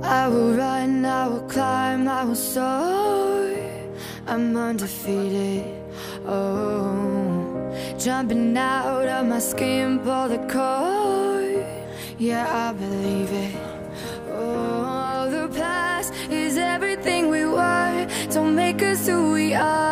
I will run, I will climb, I will soar. I'm undefeated, oh. Jumping out of my skin, pull the cord. Yeah, I believe it. Oh, the past is everything we were. Don't make us who we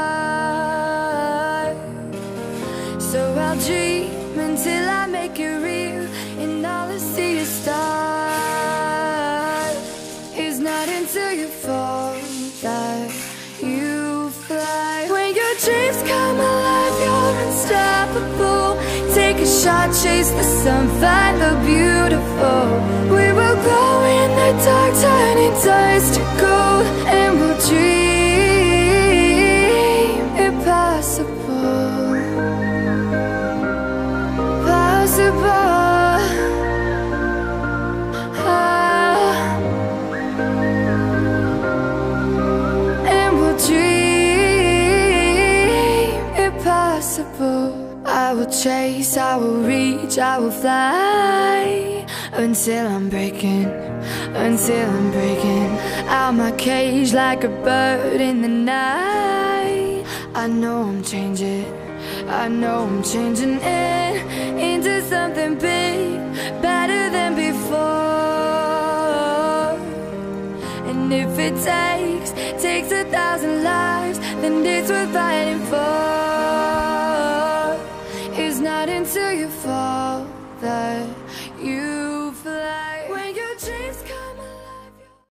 are. So I'll dream until I make it real, and all I see is stars. It's not until you fall that you fly. When your dreams come alive, you're unstoppable. Take a shot, chase the sun, find the beautiful. We will glow in the dark, turning dust to gold, and we'll dream impossible. Possible. And we'll dream impossible. I will chase, I will reach, I will fly until I'm breaking out my cage like a bird in the night. I know I'm changing, I know I'm changing it into something big, better than before. And if it takes 1,000 lives, then it's worth fighting for. It's not until you fall that